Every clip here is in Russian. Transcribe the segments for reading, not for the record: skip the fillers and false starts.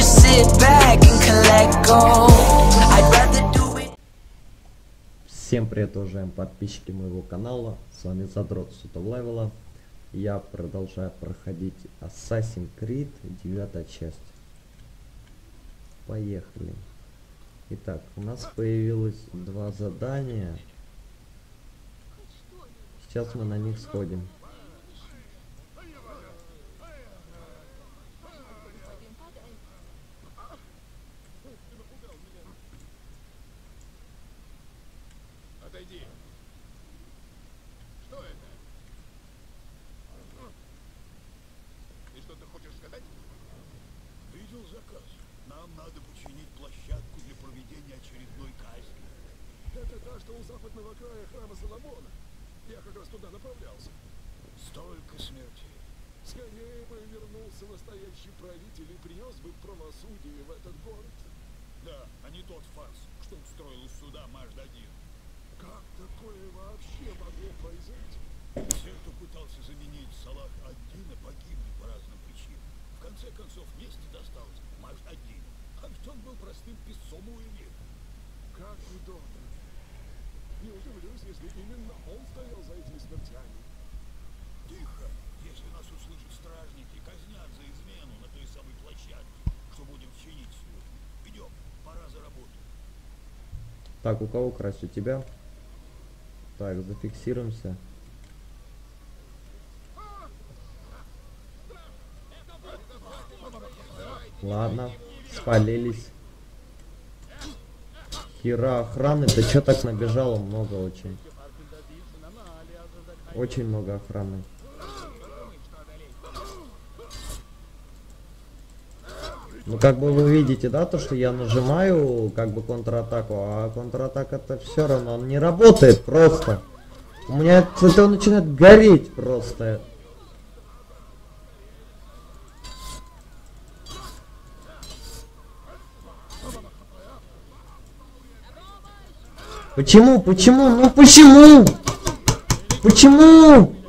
just sit back and collect gold. I'd rather do it. Всем привет, уважаемые подписчики моего канала, с вами Задрот Сутовлевела. Я продолжаю проходить Assassin's Creed 9 часть. Поехали. Итак, у нас появилось два задания. Сейчас мы на них сходим. Отойди. Что это? И что ты хочешь сказать? Видел заказ. Нам надо починить площадку для проведения очередной казни. Это та, что у западного края храма Соломона. Я как раз туда направлялся. Столько смертей. Скорее бы вернулся настоящий правитель и принес бы правосудие в этот город. Да, а не тот фарс, что устроил из суда Мажд-1. Как такое вообще могло произойти? Все, кто пытался заменить Салах-ад-Дина, погибли по разным причинам. В конце концов, вместе досталось Мажд-1. А ведь он был простым писцом у Элита. Как удобно. Не удивлюсь, если именно он стоял за этими смертями. Тихо. Если нас услышат стражники, казнят за измену на той самой площадке, что будем чинить сегодня. Идем, пора за работу. Так, у кого красть? У тебя? Так, зафиксируемся. Ладно, спалились. Хера охраны, ты чё так набежало? Много очень. Очень много охраны. Ну, как бы вы видите, да, то, что я нажимаю, как бы, контратаку, а контратака-то все равно, он не работает просто. У меня это начинает гореть просто. Почему? Почему? Ну почему? Почему?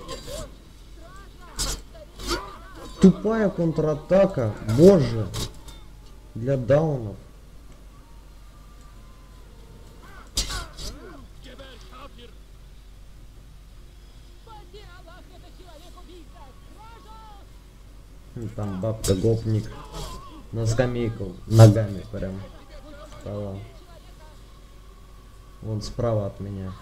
Тупая контратака, боже, для даунов. Там бабка гопник на скамейку ногами прям стала. Вон справа от меня.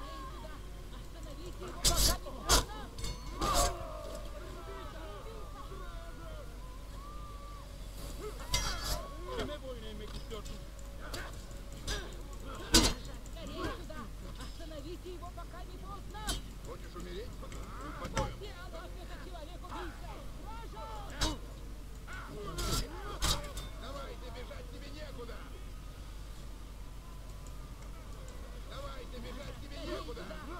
Хочешь умереть? Давайте, бежать тебе некуда! Давайте, бежать тебе некуда!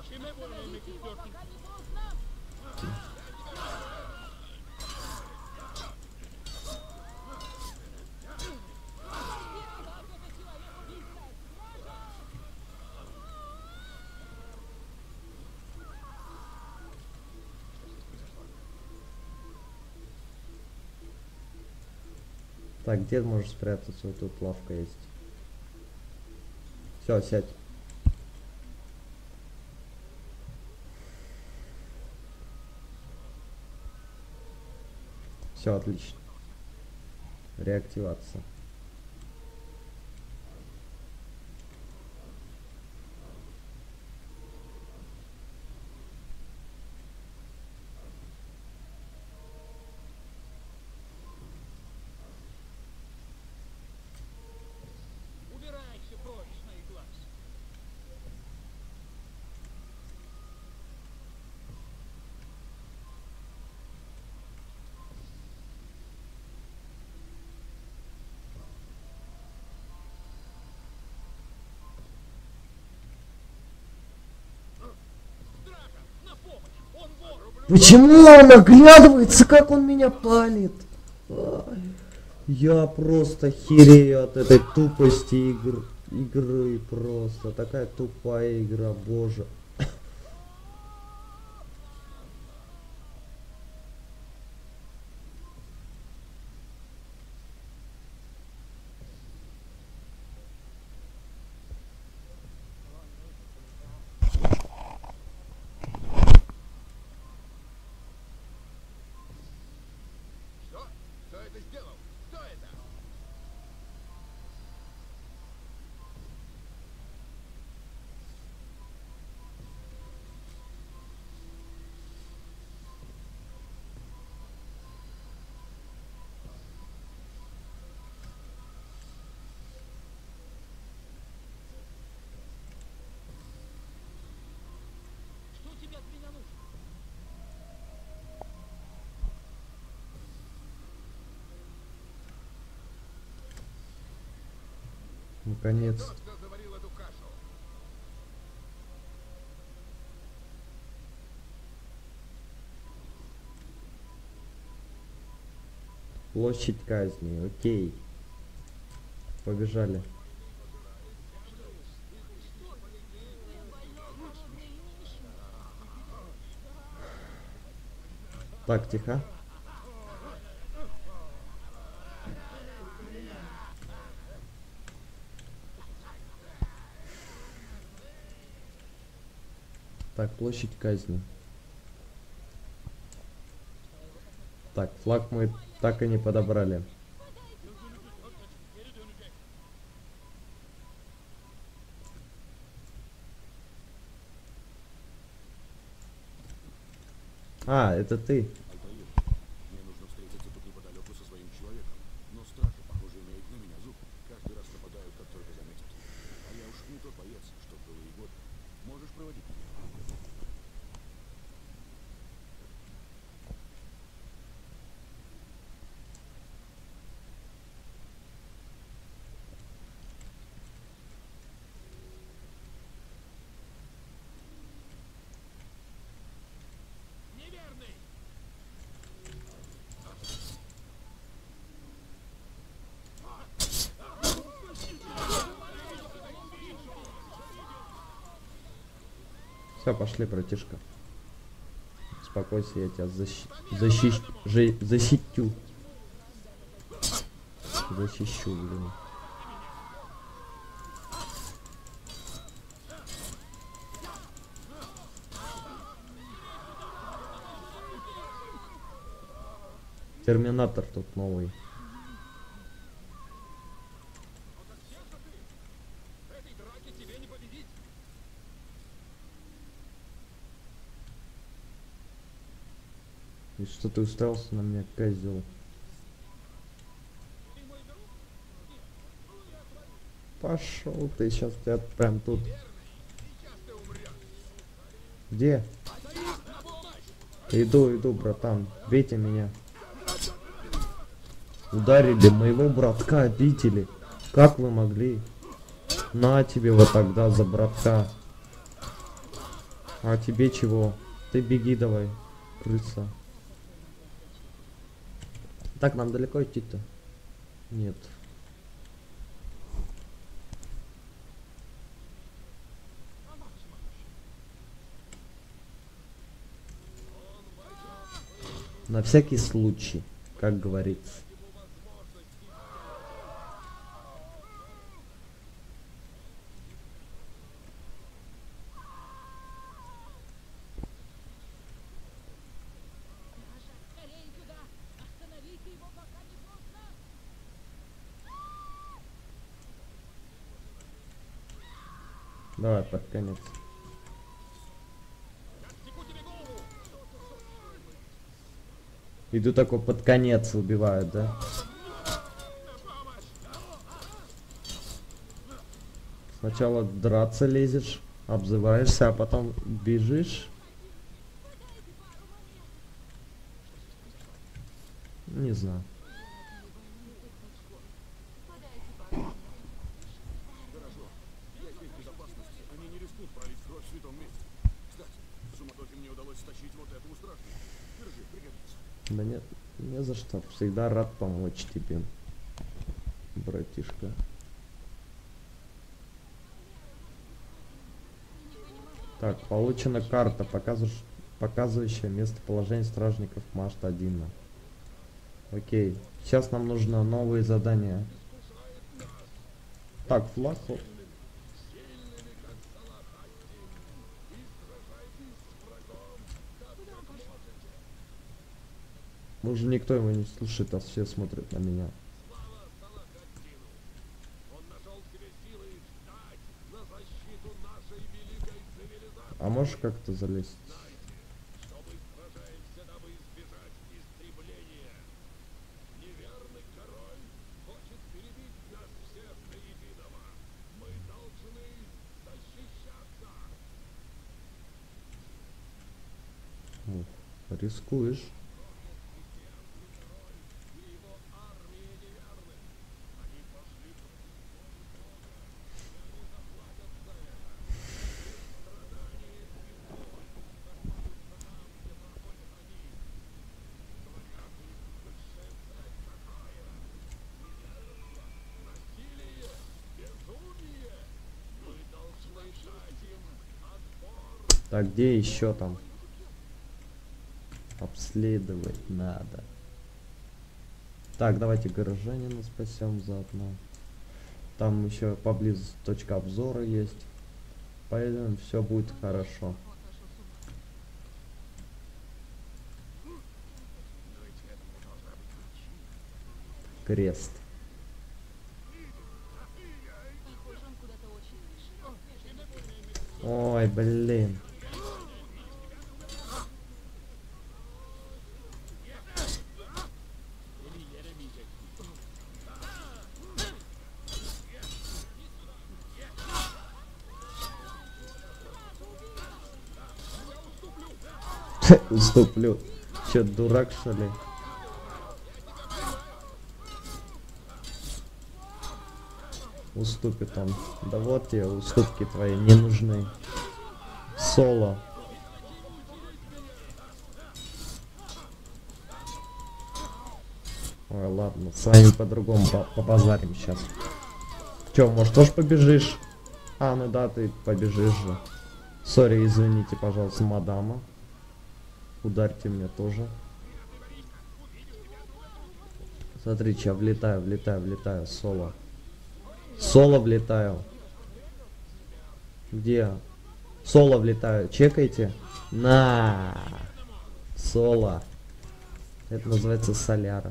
Так, где можешь спрятаться? Вот тут лавка есть. Все, сядь. Все, отлично. Реактивация. Убирайся прочь с моих глаз. Почему он оглядывается, как он меня палит? Ай, я просто херею от этой тупости игры просто. Такая тупая игра, боже. это сделал? Кто это? Что тебе от меня нужно? Наконец. Кто заварил эту кашу? Площадь казни. Окей. Побежали. Так, тихо. Так, площадь казни. Так, флаг мы так и не подобрали. А, это ты. Мне нужно встретиться тут неподалеку со своим человеком. Но стражи, похоже, имеют на меня зуб. Каждый раз нападают, как только заметят. А я уж не тот боец, что было и год. Можешь проводить меня? Неверный! Все, пошли, братишка. Успокойся, я тебя защитю. Защищу, блин. Терминатор тут новый. В этой драке тебе не победить. И что ты уставился на меня, козел? Пошел ты, сейчас тебя прям тут. Сейчас ты умрешь. Где? Иду, братан. Бейте меня. Ударили моего братка, обидели. Как вы могли? На тебе вот тогда за братка. А тебе чего? Ты беги давай, крыса. Так, нам далеко идти-то? Нет. На всякий случай, как говорится. Скорее сюда! Остановите его, пока не поздно! Давай, под конец. Иду такой под конец убивают, да? Сначала драться лезешь, обзываешься, а потом бежишь. Не знаю. Хорошо. Я здесь в безопасности. Они не рискнут пролить кровь в святом месте. Кстати, в суматохе мне удалось стащить вот эту стражника. Держи, пригодится. Да нет, не за что. Всегда рад помочь тебе, братишка. Так, получена карта, показывающая местоположение стражников Машт-1. Окей, сейчас нам нужно новые задания. Так, флаг. Может, никто его не слушает, а все смотрят на меня. Слава Салахаддину! Он нашел в себе силы встать на защиту нашей великой цивилизации. А можешь как-то залезть? Что мы сражаемся, дабы избежать истребления. Неверный король хочет перебить нас всех до единого. Мы должны защищаться. Ух, рискуешь. И его армия неверных. Они пошли к они заплатят за это. Страдания и боль остаются там, где проходят они. Говорят, их высшая цель какая? Неверство, насилие, безумие. Мы должны дать им отпор. Так, где еще там? Обследовать надо. Так, давайте горожанина спасем заодно. Там еще поблизости точка обзора есть. Поэтому все будет хорошо. Крест. Ой, блин. Уступлю. Че, дурак, что ли? Уступит он. Да вот тебе уступки твои не нужны. Соло. Ой, ладно, с вами по-другому побазарим сейчас. Че, может, тоже побежишь? А, ну да, ты побежишь же. Сори, извините, пожалуйста, мадама. Ударьте меня тоже. Смотри, я влетаю, соло. Соло влетаю. Где? Соло влетаю, чекайте. На! Соло. Это называется соляра.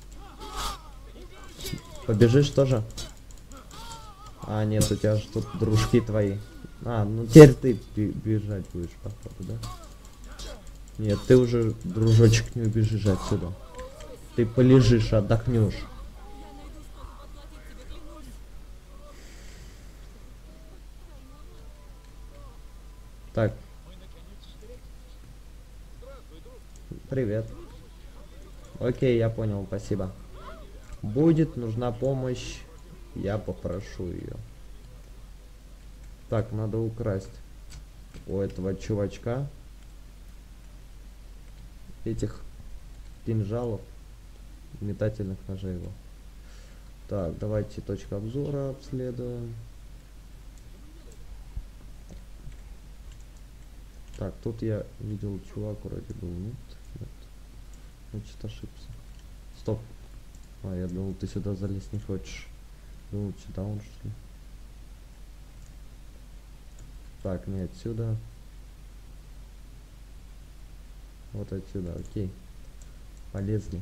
Побежишь тоже? А, нет, у тебя же тут дружки твои. А, ну теперь ты бежать будешь, походу, да? Нет, ты уже, дружочек, не убежишь отсюда. Ты полежишь, отдохнешь. Так. Привет. Окей, я понял, спасибо. Будет нужна помощь, я попрошу ее. Так, надо украсть у этого чувачка этих кинжалов, метательных ножей его. Так, давайте точка обзора обследуем. Так, тут я видел, чувак вроде был. Нет, нет. Значит, ошибся. Стоп. А, я думал, ты сюда залезть не хочешь. Думал, сюда он что ли? Так, не отсюда. Вот отсюда, окей. Полезли.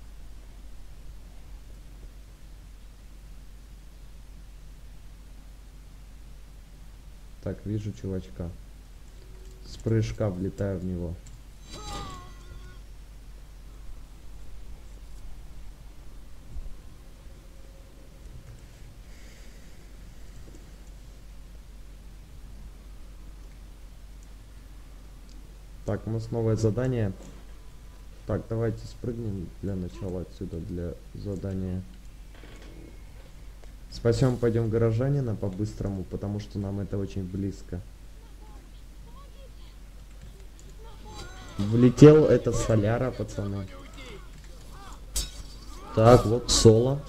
Так, вижу чувачка. С прыжка влетаю в него. Так, у нас новое задание. Так, давайте спрыгнем для начала отсюда, для задания. Спасем, пойдем горожанина по-быстрому, потому что нам это очень близко. Влетел это соляра, пацаны. Так, вот соло.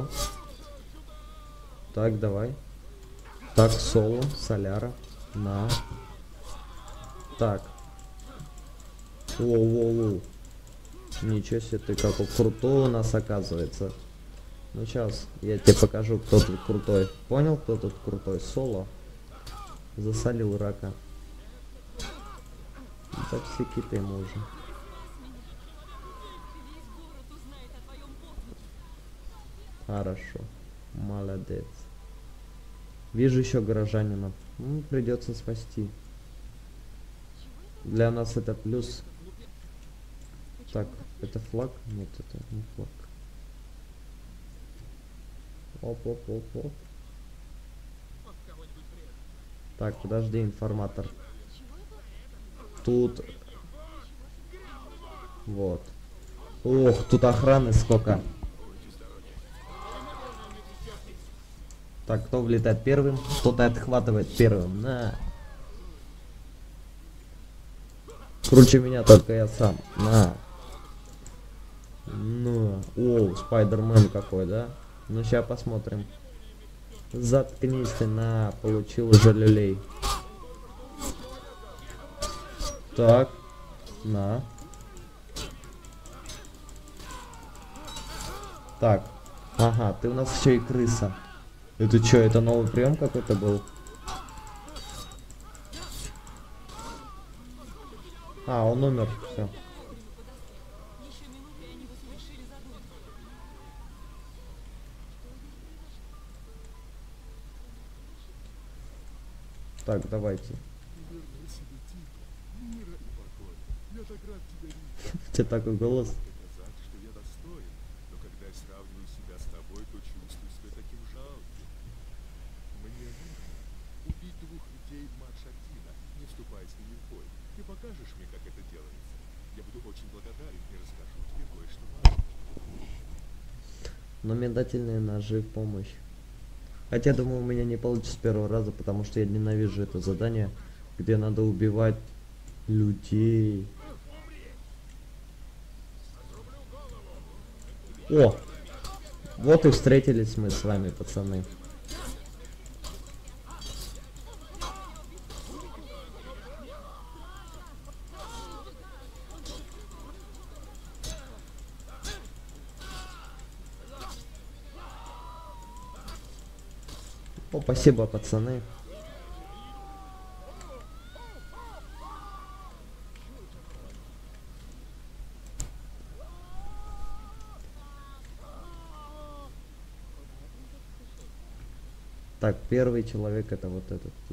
Так, давай. Так, соло, соляра. На. Так. Воу-воу-воу. Ничего себе, ты какой крутой у нас оказывается. Ну сейчас, я тебе покажу, кто тут крутой. Понял, кто тут крутой? Соло. Засолил рака. Так все киты ему уже. Хорошо. Молодец. Вижу еще горожанина. Ну, придется спасти. Для нас это плюс. Так, это флаг? Нет, это не флаг. Оп. Так, подожди, информатор. Тут... Вот. Ох, тут охраны сколько. Так, кто влетает первым? Кто-то отхватывает первым. На. Круче меня только я сам. На. Ну. О, Спайдермен какой, да? Ну, сейчас посмотрим. Заткнись ты, на. Получил уже люлей. Так. На. Так. Ага, ты у нас еще и крыса. Это что, это новый прием какой-то был? А, он умер, все. Так, давайте. Я так рад тебя видеть. У тебя такой голос. Доказать, что я достоин. Но когда я сравниваю себя с тобой, то чувствую себя таким жалким. Мне нужно убить двух людей Маршатина, не вступая с ними в бой. Ты покажешь мне, как это делается? Я буду очень благодарен и расскажу тебе кое-что важное. Но метательные ножи в помощь. Хотя, думаю, у меня не получится с первого раза, потому что я ненавижу это задание, где надо убивать людей. О! Вот и встретились мы с вами, пацаны. О, спасибо, пацаны. Так, первый человек это вот этот тип.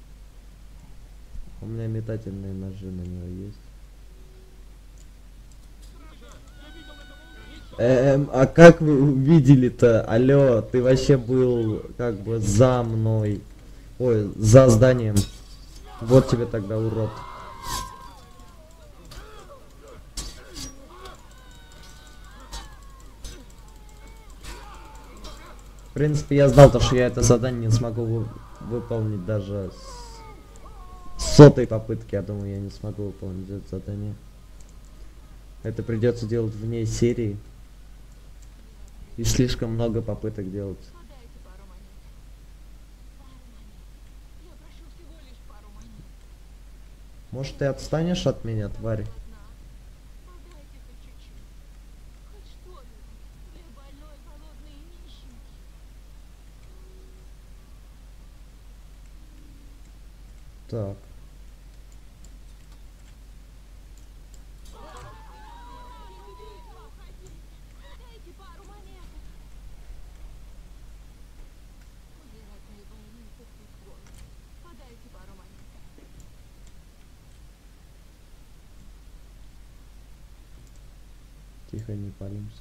У меня метательные ножи на него есть. А как вы увидели-то? Алло, ты вообще был как бы за мной. Ой, за зданием. Вот тебе тогда, урод. В принципе, я знал, то, что я это задание не смогу выполнить даже с 100-й попытки. Я думаю, я не смогу выполнить это задание. Это придется делать вне серии. И слишком много попыток делать. Подайте пару монет. Пару монет. Я прошу всего лишь пару монет. Может, ты отстанешь от меня, тварь? Одна. Подайте хоть чуть-чуть. Хоть что-нибудь. Для больной, голодной и нищенки. Так. Дайте пару монет. Умирать моей больнице прикольно. Подайте пару монет. Тихо, не палимся.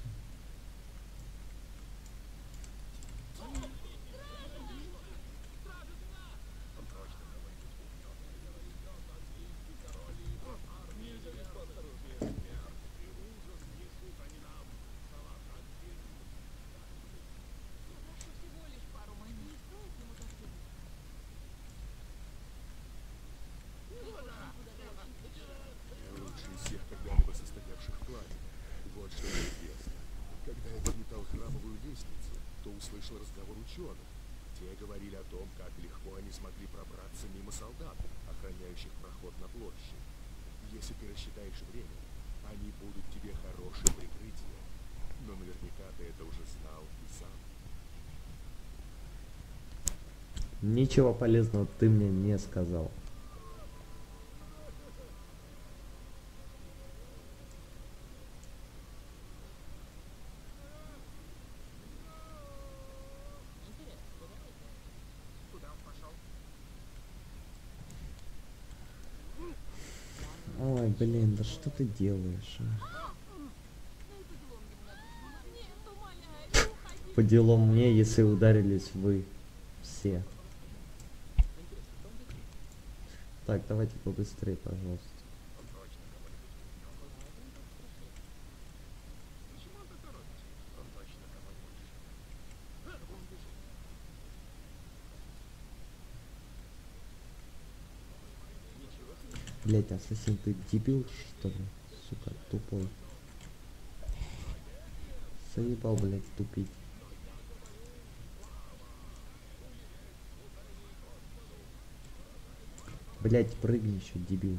Я прошу всего лишь пару монет. Не стоит ему так делать. Я лучший из всех когда-либо состоявших в клане. Вот что мне известно. Когда я подметал храмовую лестницу, то услышал разговор ученых. Те говорили о том, как легко они смогли пробраться мимо солдат, охраняющих проход на площадь. Если ты рассчитаешь время, они будут тебе хорошим прикрытием. Но наверняка ты это уже знал и сам. Ничего полезного ты мне не сказал. Блин, да что ты делаешь, а? Нет, умоляю, не уходи. По делам мне, если ударились вы все. Так, давайте побыстрее, пожалуйста. Блять, ассасин, ты дебил, что ли? Сука, тупой. Заебал, блять, тупить. Блять, прыгни еще, дебил.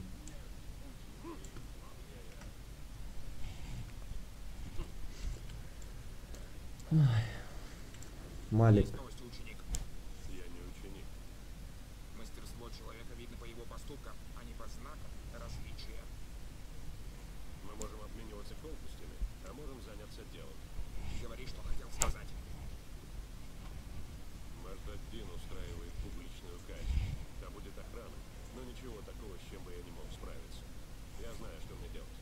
Ой. Малик. Новости, ученик. Я не ученик. Мастерство человека видно по его поступкам, а не по знакам различия. Мы можем обмениваться колкостями, а можем заняться делом. Говори, что хотел сказать. Маждаддин устраивает публичную казнь. Там будет охрана, но ничего такого, с чем бы я не мог справиться. Я знаю, что мне делать.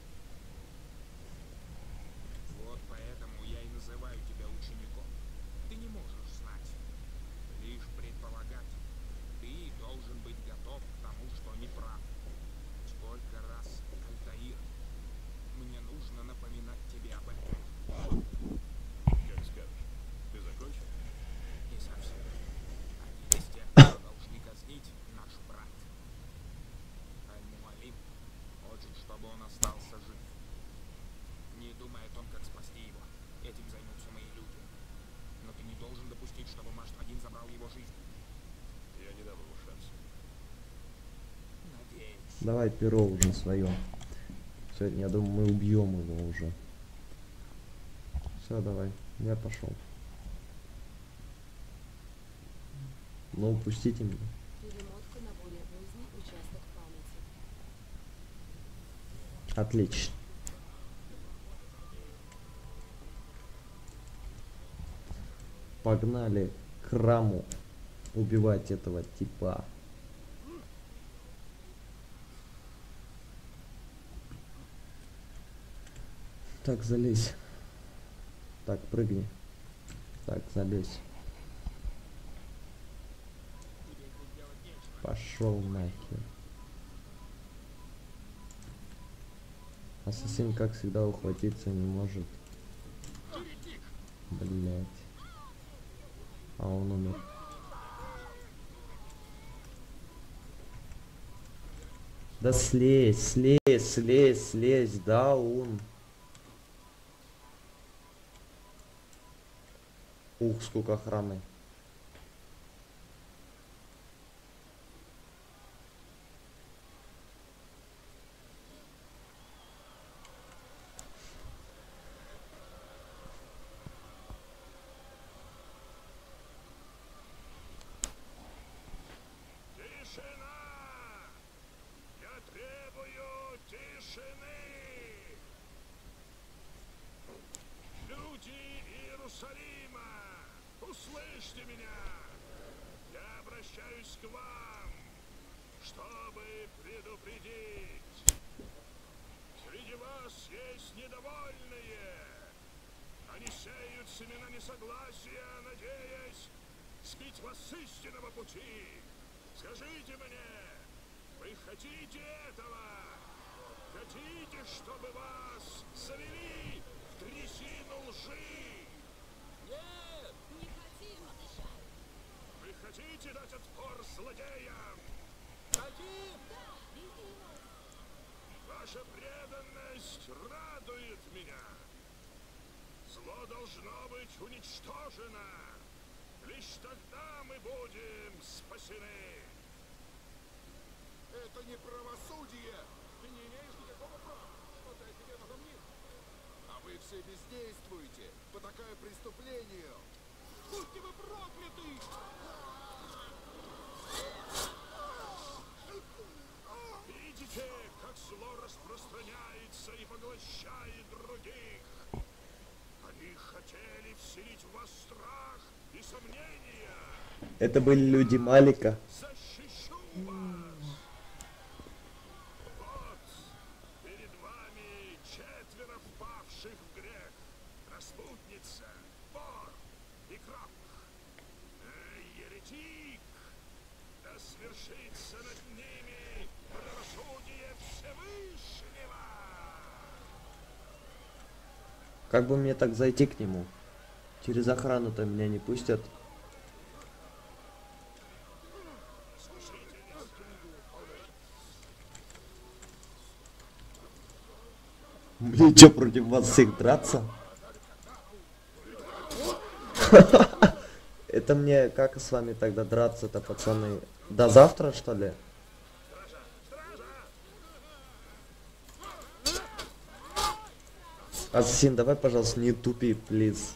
Вот поэтому я и называю тебя учеником. Ты не можешь знать, лишь предполагать. Ты должен быть готов к тому, что не прав. Сколько раз, Альтаир, мне нужно напоминать тебе об этом. Как скажешь. Ты закончил? Не совсем. Они из тех, кто должны казнить наш брат. Аль-Муалим хочет, чтобы он остался жив. Не думай о том, как спасти его. Этим займутся мои люди. Но ты не должен допустить, чтобы Машт-1 забрал его жизнь. Я не дам ему шанса. Надеюсь. Давай перо уже свое. Сегодня, я думаю, мы убьем его уже. Все, давай, я пошел. Ну, упустите меня. Перемотка на более поздний участок памяти. Отлично. Погнали к храму убивать этого типа. Так, залезь. Так, прыгни. Так, залезь. Пошел нахер. Ассасин, как всегда, ухватиться не может. Блять. А он умер. Да слезь, слезь, слезь, слезь, да он. Ух, сколько охраны. Тишина! Я требую тишины! Люди Иерусалима, услышьте меня! Я обращаюсь к вам, чтобы предупредить. Среди вас есть недовольные. Они сеют семена несогласия, надеясь сбить вас с истинного пути. Скажите мне, вы хотите этого? Хотите, чтобы вас завели в трясину лжи? Нет! Не хотим! Вы хотите дать отпор злодеям? Хотим! Ваша преданность радует меня. Зло должно быть уничтожено. Лишь тогда мы будем спасены. Это не правосудие! Ты не имеешь никакого права! Что ты о себе возомнил? А вы все бездействуете, потакая преступлению! Будьте вы прокляты! Видите, как зло распространяется и поглощает других? Они хотели вселить в вас страх и сомнения. Это были люди Малика. Защищу вас! Вот, убийца, вор и краб. Еретик! Да свершится над ними правосудие Всевышнего! Как бы мне так зайти к нему? Через охрану-то меня не пустят. Мне что, против вас всех драться? Это мне как с вами тогда драться-то, пацаны? До завтра, что ли? Ассасин, давай, пожалуйста, не тупи, плиз.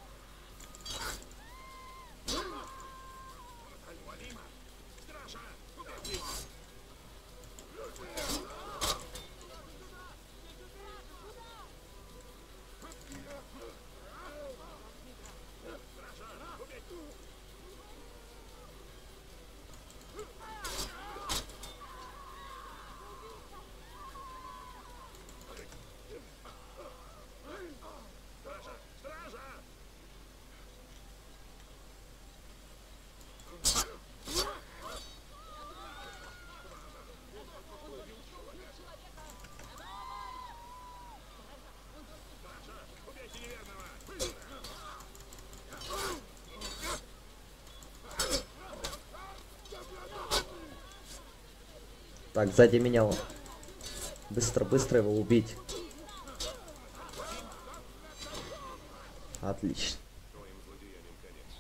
Так, сзади меня он. Быстро, быстро его убить. Отлично. Твоим злодеянием конец.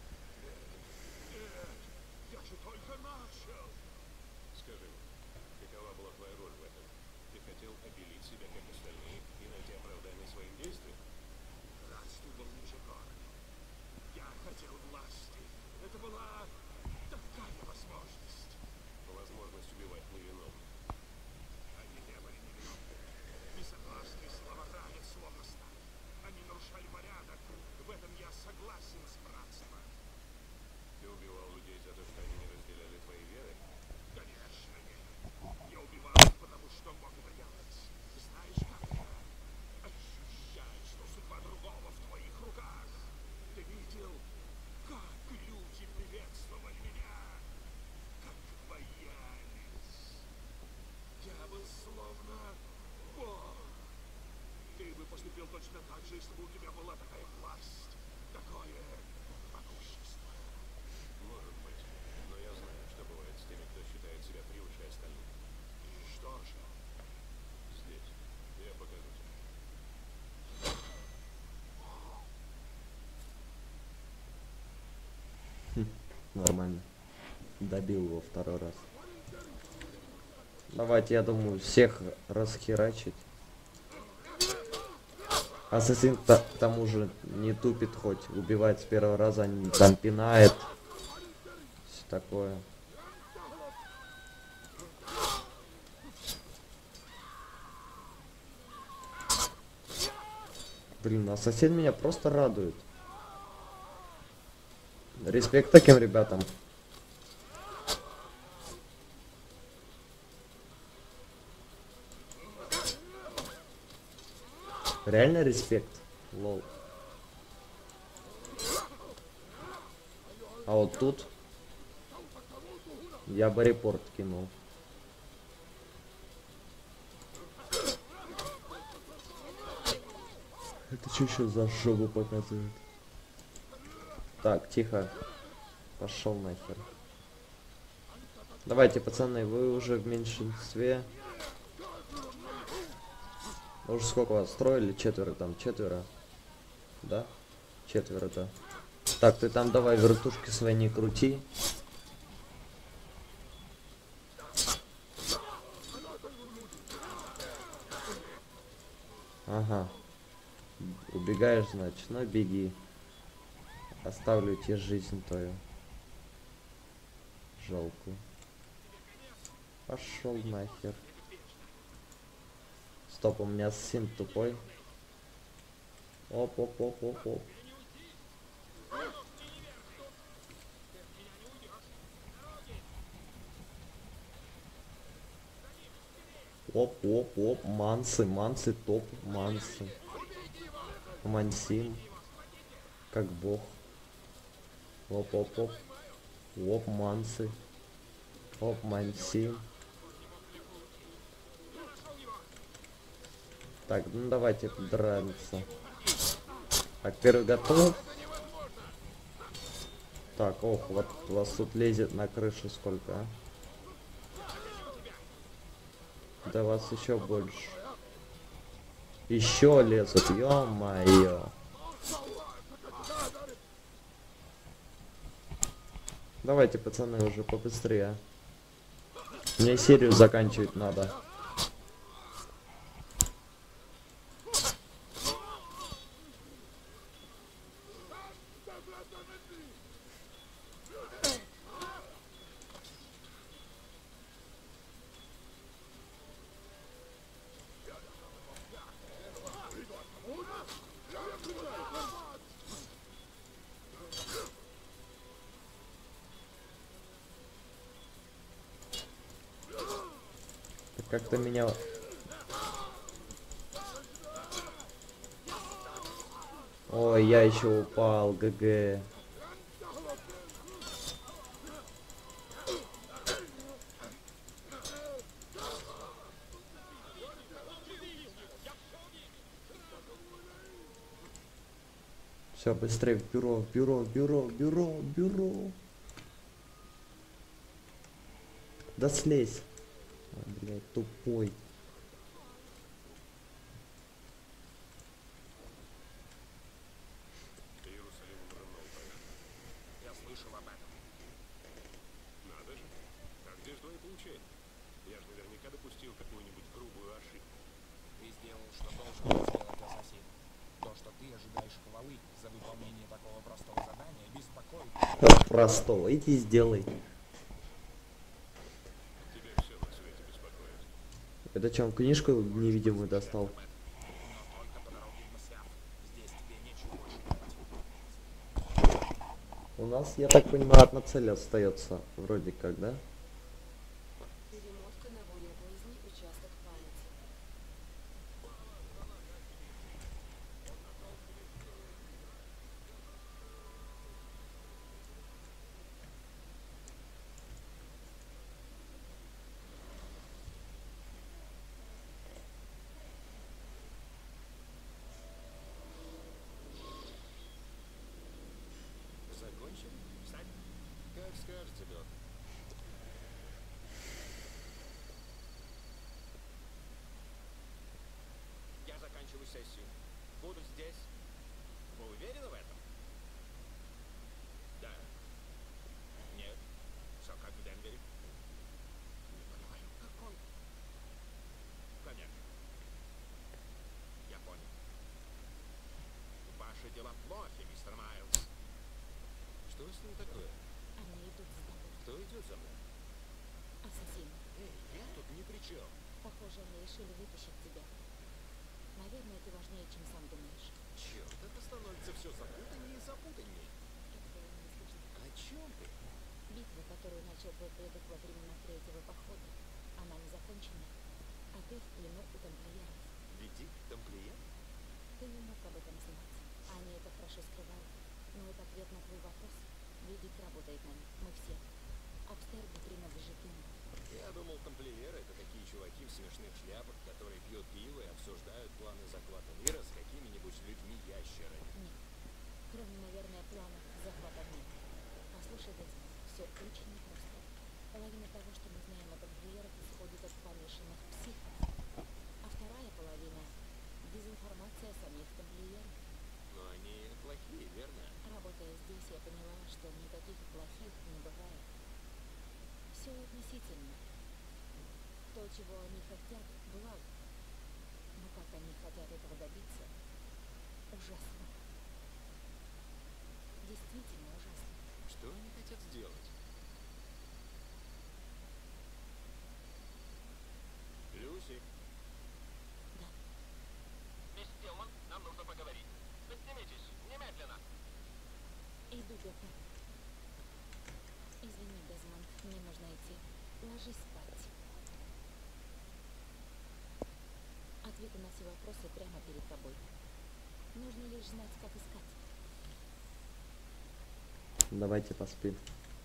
Я же только начал. Скажи мне, какова была твоя роль в этом? Ты хотел обелить себя, как остальные, и найти оправдание своим действиям? Раз ты был ниже горы. Я хотел власти. Это была такая возможность. Возможность убивать невиновных. Они не были невиновны. Безопасный словоранец Ломаста. Они нарушали порядок. В этом я согласен с братством. Ты убивал людей за то, что они не разделяли твоей веры? Конечно нет. Я убивал их, потому что мог это делать. Знаешь как это? Ощущать, что судьба другого в твоих руках. Ты видел, как люди приветствовали меня? Как боялись. Я был словно Бог. Ты бы поступил точно так же, если бы у тебя была такая власть, такое могущество. Может быть, но я знаю, что бывает с теми, кто считает себя превыше остальных. И что же? Здесь. Я покажу тебе. Нормально. Добил его второй раз. Давайте, я думаю, всех расхерачить. Ассасин к тому же не тупит, хоть убивает с первого раза, там пинает. Все такое. Блин, ассасин меня просто радует. Респект таким ребятам. Реально респект. Лол. А вот тут я бы репорт кинул. Это что еще за жопу показывает? Так, тихо. Пошел нахер. Давайте, пацаны, вы уже в меньшинстве. Уже сколько вас? Строили? Четверо там, четверо. Да? Четверо, да. Так, ты там давай вертушки свои не крути. Ага. Убегаешь, значит, ну беги. Оставлю тебе жизнь твою. Жалко. Пошел нахер. Стоп, у меня сим тупой. Оп, оп, оп, оп, оп. Оп, оп, оп, мансы, мансы, топ, мансы. Мансим. Как бог. Оп-оп-оп. Оп, мансы. Оп, манси. Так, ну давайте драться. Так, первый готов. Так, ох, вот вас тут лезет на крышу сколько, а? Да вас еще больше. Еще лезут, ё-моё. Давайте, пацаны, уже побыстрее. Мне серию заканчивать надо. Как-то меня... Ой, я еще упал, ГГ. Все, быстрее в бюро, в бюро, в бюро, в бюро, в бюро. Да слезь. Ой, блядь, тупой. Иерусалим рванул, понятно? Я слышал об этом. Надо же. А где же твои поучения? Я же наверняка допустил какую-нибудь грубую ошибку. Ты сделал, что должен был сделать ассасин. То, что ты ожидаешь хвалы за выполнение такого простого задания, беспокоит. Простого, иди сделай. Тебя все на свете беспокоит. Это чем, книжку невидимую достал? Но только по дороге в Масяв. Здесь тебе нечего больше делать. У нас, я так понимаю, одна цель остается, вроде как, да? Перемотка на более поздний участок памяти. Закончим? Встать? Как скажете, док. Я заканчиваю сессию. Буду здесь. Вы уверены в этом? Да. Нет. Все как в Денвере. Не понимаю, как он... Понятно. Я понял. Ваши дела плохи, мистер Майлз. Что с ним такое? Они идут за тобой. Кто идет за мной? Ассасин. Эй, я тут ни при чем. Похоже, они решили вытащить тебя. Наверное, ты важнее, чем сам думаешь. Черт, это становится все запутаннее и запутаннее. Как было не слышно. О чем ты? Битва, которую начал твой предок во времена третьего похода, она не закончена. А ты в плену у тамплиеров. Веди тамплиер? Ты не мог об этом знать. Они это хорошо скрывают. Но это ответ на твой вопрос. Ведик работает на них. Мы все. Абстер принадлежит ему. Я думал, тамплиеры — это такие чуваки в смешных шляпах, которые пьют пиво и обсуждают планы захвата мира с какими-нибудь людьми-ящерами. Нет. Кроме, наверное, плана захвата мира. Послушай, Десмонд, все очень непросто. Половина того, что мы знаем о тамплиерах, исходит от помешанных психов. А вторая половина — дезинформация самих тамплиеров. Но они плохие, верно? Работая здесь, я поняла, что никаких плохих не бывает. Все относительно. То, чего они хотят, благо. Но как они хотят этого добиться, ужасно. Действительно ужасно. Что они хотят сделать? Люси? Да. Мисс Тилман, нам нужно поговорить. Поднимитесь, немедленно. Иду, доктор. Извини, Дезмонд, мне нужно идти. Ложись спать. Ответы на все вопросы прямо перед тобой. Нужно лишь знать, как искать. Давайте поспим.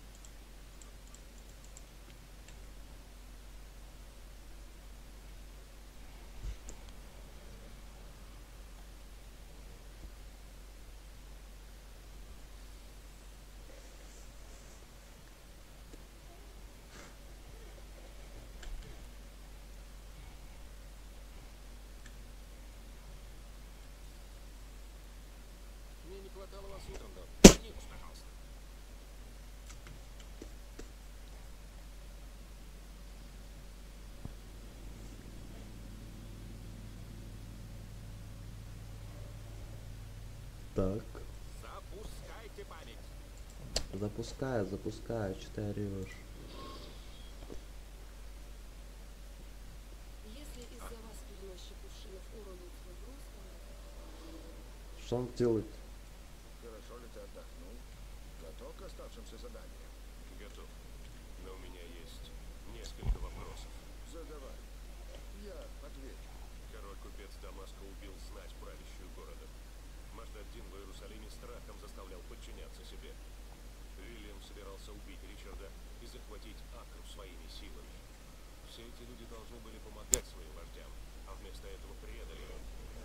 Мне не хватало вас утром, да? Поднимись, пожалуйста. Так. Запускайте память. Запускаю, что ты орешь? Если из-за вас переносчик кувшинов уронит свой груз, Что он делает? Хорошо ли ты отдохнул? Готов к оставшимся заданиям? Готов. Но у меня есть несколько вопросов. Задавай. Я отвечу. Король-купец Дамаска убил знать правящую городом. Маждаддин в Иерусалиме страхом заставлял подчиняться себе. Вильям собирался убить Ричарда и захватить Акру своими силами. Все эти люди должны были помогать своим вождям, а вместо этого предали его.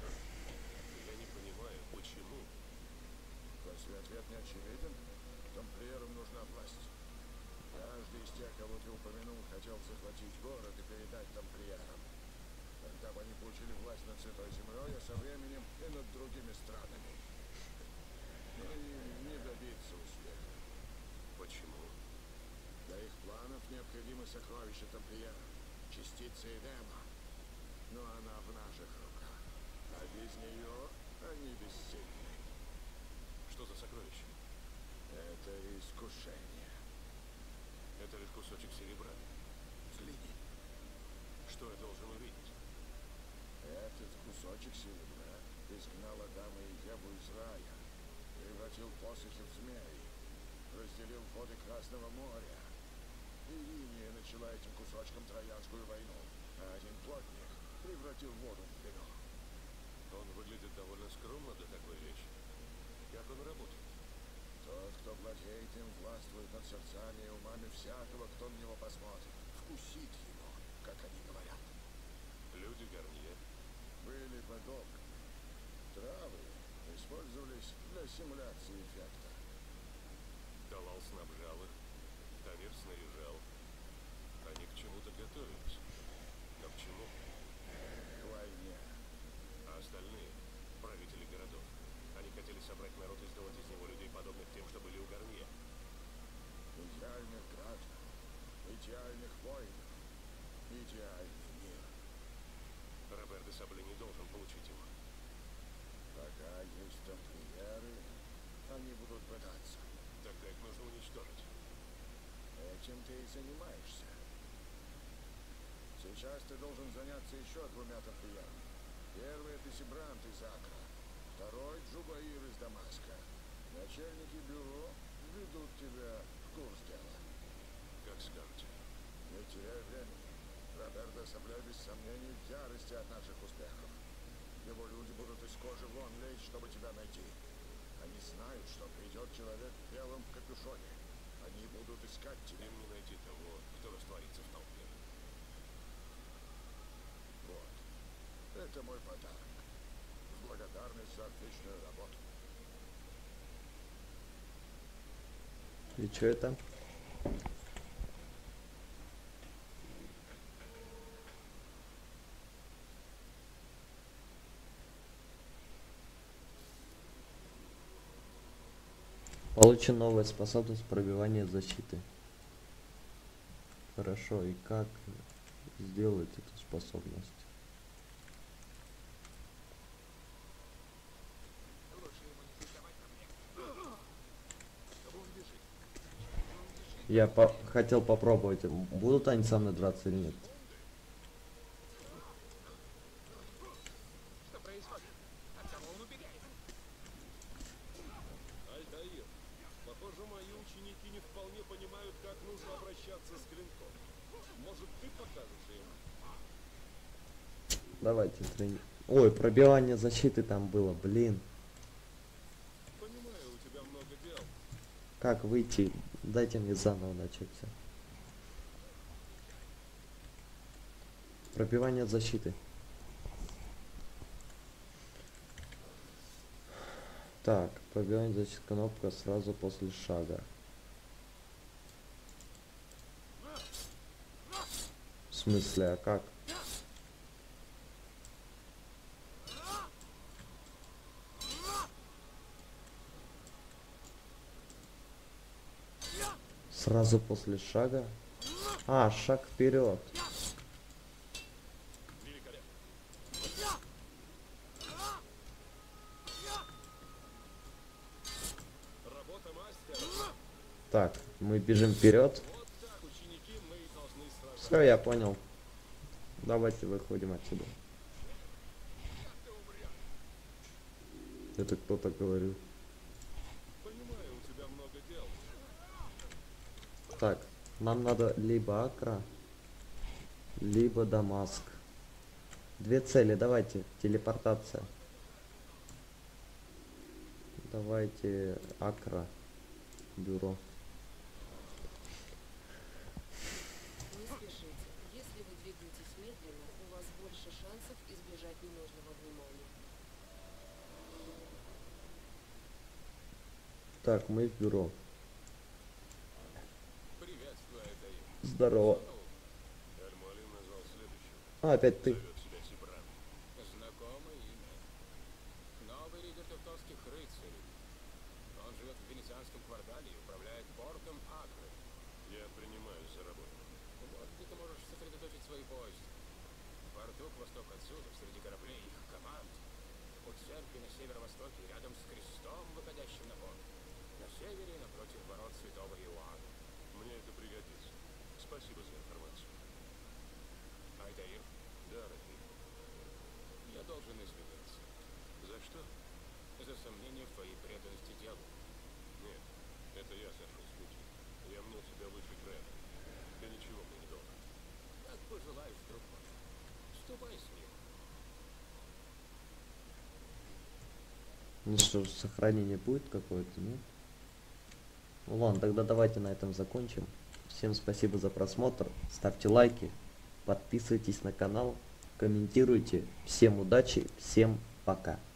Я не понимаю, почему. Разве ответ не очевиден? Тамплиерам нужна власть. Каждый из тех, кого ты упомянул, хотел захватить город и передать тамплиерам. Тогда бы они получили власть над Святой Землей, а со временем и над другими странами. Но им не добиться успеха. Почему? Для их планов необходимы сокровища тамплиеров, частица Эдема. Но она в наших руках. А без нее они бессильны. Что за сокровище? Это искушение. Это лишь кусочек серебра. Взгляни. Что я должен увидеть? Этот кусочек серебра изгнал Адама и Еву из рая, превратил посохи в змей, разделил воды Красного моря. Ириния начала этим кусочком Троянскую войну, а один плотник превратил воду в вино. Он выглядит довольно скромно для такой вещи. Как он работает? Тот, кто владеет им, властвует над сердцами и умами всякого, кто на него посмотрит, вкусит его, как они говорят. Люди Гарнье. Были подобны. Травы использовались для симуляции эффекта. Талал снабжал их, Тамир снаряжал. Они к чему-то готовились. Но к чему? К войне. А остальные, правители городов, они хотели собрать народ и сделать из него людей, подобных тем, что были у Гарнье. Идеальных граждан, идеальных воинов, идеальный мир. Робер де Сабле не должен получить его. Пока есть тамплиеры, они будут пытаться. Тогда их нужно уничтожить. Этим ты и занимаешься. Сейчас ты должен заняться еще двумя тамплиерами. Первый — это Сибрант из Акра, второй — Джубаир из Дамаска. Начальники бюро ведут тебя в курс дела. Как скажете. Не теряй времени. Робер де Сабле без сомнений в ярости от наших успехов. Его люди будут из кожи вон лезть, чтобы тебя найти. Они знают, что придет человек в белом в капюшоне. Они будут искать тебя. Им не найти того, кто растворится в толпе. Вот. Это мой подарок. В благодарность за отличную работу. И что это? Получена новая способность пробивания защиты. Хорошо, и как сделать эту способность? Я хотел попробовать, будут они со мной драться или нет. Что происходит? От кого он убегает? Альтаир, похоже, мои ученики не вполне понимают, как нужно обращаться с клинком. Может, ты покажешь им? Давайте трени... Ой, пробивание защиты там было, блин. Понимаю, у тебя много дел. Как выйти? Дайте мне заново начать все. Пробивание защиты. Так, пробивание защиты, кнопка сразу после шага. В смысле, а как? Сразу после шага? А, шаг вперед. Работа мастера. Так, мы бежим вперед. Вот так, ученики, мы и должны сражаться. Все, я понял. Давайте выходим отсюда. Это кто-то говорил. Понимаю, у тебя много дел. Так, нам надо либо Акра, либо Дамаск. Две цели, давайте. Телепортация. Давайте Акра. Бюро. Не спешите. Если вы двигаетесь медленно, у вас больше шансов избежать ненужного внимания. Так, мы в бюро. Приветствую, Альтаир. Здорово. Аль-Муалим назвал следующего. А, опять ты. Зовет себя Сибран. Знакомое имя. Новый лидер тевтонских рыцарей. Он живет в венецианском квартале и управляет портом Акры. Я принимаюсь за работу. Вот где ты можешь сосредоточить свои поиски. В порту к востоку отсюда, среди кораблей и их команд. У церкви на северо-востоке, рядом с крестом, выходящим на порт. На севере, напротив ворот Святого Иоанна. Мне это пригодится. Спасибо за информацию. Альтаир, Да, Рафи. я должен извиниться За что? за сомнение в твоей преданности делу. Нет, это я сошел с пути. Я мнил себя выше Крэна. Ты ничего мне не должен. Как пожелаешь, друг мой. Ступай с миром. Ну что ж, сохранение будет какое-то, нет? Ну ладно, тогда давайте на этом закончим. Всем спасибо за просмотр. Ставьте лайки, подписывайтесь на канал, комментируйте. Всем удачи, всем пока.